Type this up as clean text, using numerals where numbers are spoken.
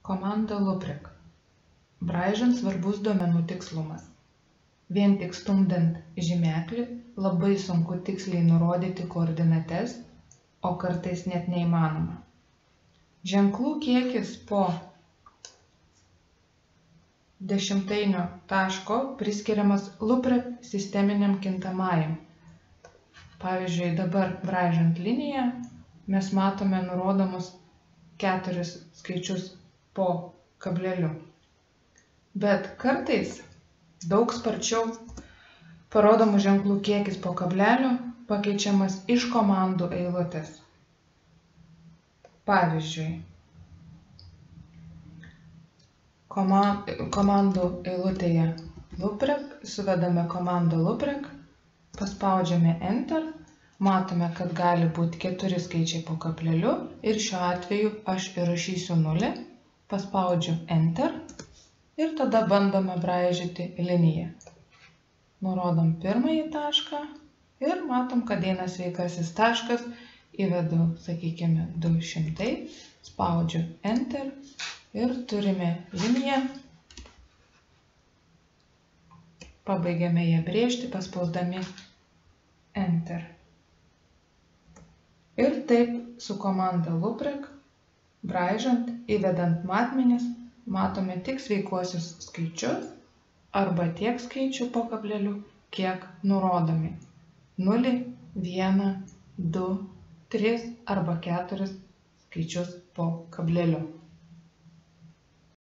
Komanda Luprec. Braižant svarbus duomenų tikslumas. Vien tik stumdant žymeklį labai sunku tiksliai nurodyti koordinates, o kartais net neįmanoma. Ženklų kiekis po dešimtainio taško priskiriamas Luprec sisteminiam kintamajam. Pavyzdžiui, dabar braižant liniją mes matome nurodomus 4 skaičius po kableliu. Bet kartais daug sparčiau parodomų ženklų kiekis po kablelio pakeičiamas iš komandų eilutės. Pavyzdžiui, komandų eilutėje Luprec, suvedame komandą Luprec, paspaudžiame Enter, matome, kad gali būti 4 skaičiai po kableliu ir šiuo atveju aš įrašysiu 0, paspaudžiu Enter ir tada bandome braižyti liniją. Nurodom pirmąjį tašką ir matom, kad eina sveikasis taškas, įvedu, sakykime, 200, spaudžiu Enter ir turime liniją. Pabaigiame ją brėžti, paspausdami Enter. Ir taip su komanda Luprec, braižant, įvedant matmenis, matome tik sveikuosius skaičius arba tiek skaičių po kableliu, kiek nurodomi. 0, 1, 2, 3 arba 4 skaičius po kableliu.